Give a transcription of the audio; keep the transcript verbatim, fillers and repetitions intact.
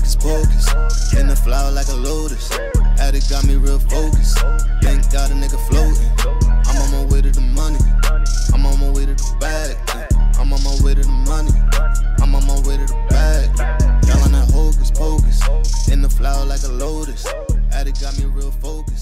hocus pocus. In the flower like a lotus. Addict got me real focused. Thank God a nigga floating. I'm on my way to the money. I'm on my way to the bag. I'm on my way to the money. I'm on my way to the bag. Y'all on that hocus pocus. In the flower like a lotus. Addict got me real focused.